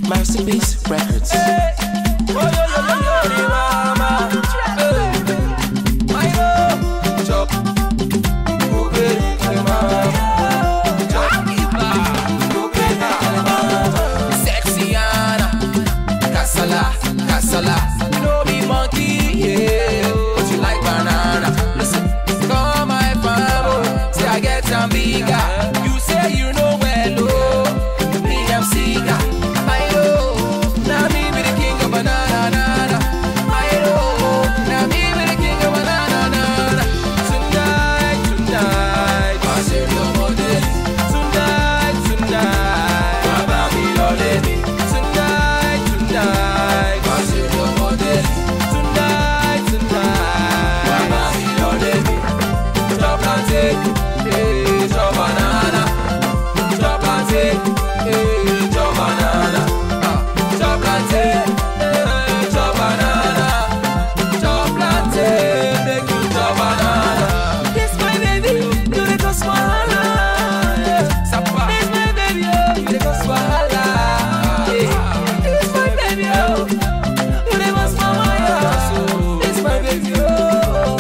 Masterpiece Records. Hey. Oh, yo, yo, yo, yo, yo, mama. Hey. My love. Chop. Okay, mama. Chop. Okay, mama. Sexy Anna. Kasala, kasala. You know me monkey, yeah. But you like banana. Listen, call my family. Say I get some bigger. You say you know well, oh. Me, I'm Sika. I know. Now me be the king of banana. I know. Now me be the king of banana. Tonight, tonight. I say no more days. Tonight, tonight. Baba me love me. Tonight, tonight. I say no more days. Tonight, tonight. Baba me love me. Chop and take, hey, chop banana. Chop and take, hey, chop banana. Chop and take, hey, chop banana. Chop and take, make you chop banana. This my baby, you dey cause wahala. Sapa. This my baby, oh, you dey cause wahala. This my baby, oh, you dey cause wahala. This my baby, oh,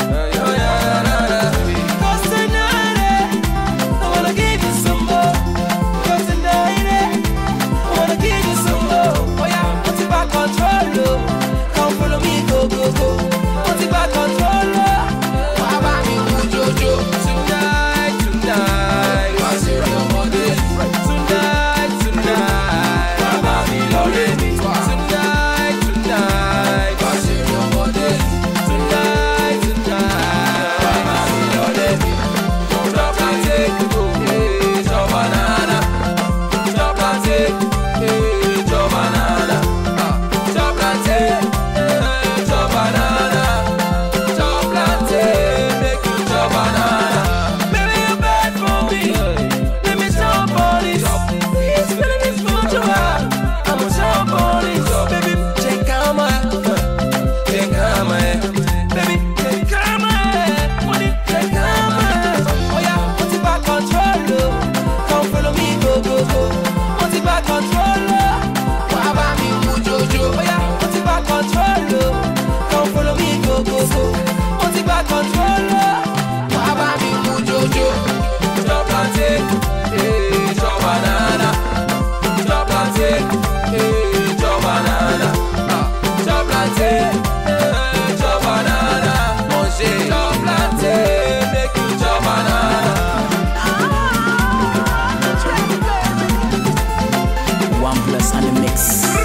cause tonight, I wanna give you some more. Cause tonight, I wanna give you some more. Oh yeah, put it back control, oh. Come follow me, go, go, go. Put it back control, oh. Baba mi Jojo. Tonight, tonight, I say no more days. Tonight, tonight, Baba mi love me. Tonight, tonight, I say no more days. Tonight, tonight, Baba mi love me. Chop and take, hey, chop banana. Chop and take, hey, chop banana. Chop and take, hey, chop banana. Chop and take, make you chop banana. Baby, you bad for me. Let me chop on it. He's feeling this much of her. I'ma chop on it. Baby, take out my, take out my, baby, take out my, money, take out my. Oh yeah, put it back control, oh. Come follow me, go, go, go. Put it back control, oh. Baba mi Jojo. Oh yeah, put it back control, oh. Come follow me, go, go, go. Put it back control, oh. Baba mi Jojo. Chop and take, hey, chop banana. Chop and take, hey, chop banana. Chop and take, hey, chop banana. Manger, chop and take, make you chop banana. One Plus on the mix.